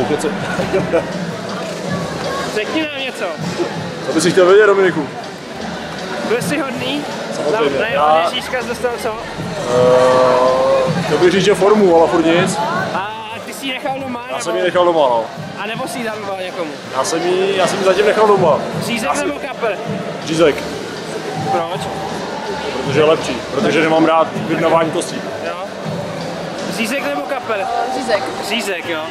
keci. Řekni nám něco. Co bys chtěl vědět, Dominiku? Byl jsi hodný? Samozřejmě. Na Ivana Ježíška jsi dostal co? Chtěl bych říct, že formu, ale furt nic. A ty jsi ji nechal doma? Já jsem ji nechal doma, no. A nebo jsi ji dal někomu? Já jsem ji zatím nechal doma. Řízek nebo kapr? Řízek. Proč? Protože je lepší, protože nemám rád vyvnávání kostí. Jo. Řízek nebo kapr? Řízek. Řízek, jo.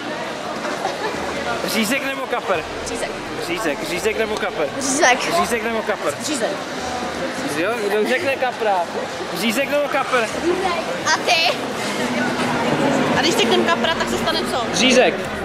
Řízek nebo kapr? Řízek. Řízek. Řízek nebo kapr? Řízek. Řízek nebo kapr? Řízek. Jo, kdo řekne kapra? Řízek nebo kapr? A ty? A když řekneme kapra, tak se stane co? Řízek.